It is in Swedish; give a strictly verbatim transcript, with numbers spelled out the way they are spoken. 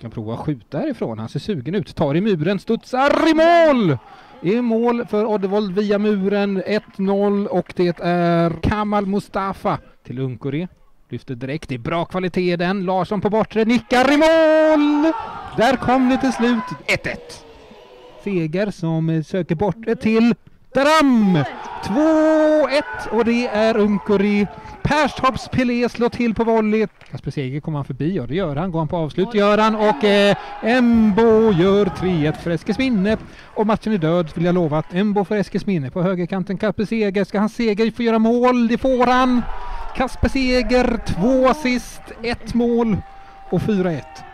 kan prova att skjuta härifrån. Han ser sugen ut, tar i muren, studsar i mål! I mål för Oddevold via muren, ett noll, och det är Kamal Mustafa till Unkuri. Lyfter direkt, det är bra kvalitet den. Larsson på bortre, nickar i mål! Där kom det till slut, ett ett. Seger som söker bort till Daram! två ett, och det är Unkuri. Perstorps Pelé slår till på volley. Kasper Seger kommer han förbi, ja det gör han. Går han på avslut, gör han. Och eh, Embo gör tre ett för Eskilsminne. Och matchen är död, vill jag lova. Att Embo för Eskilsminne på högerkanten. Kasper Seger, ska han Seger få göra mål? Det får han! Kasper Seger, två assist, ett mål och fyra ett.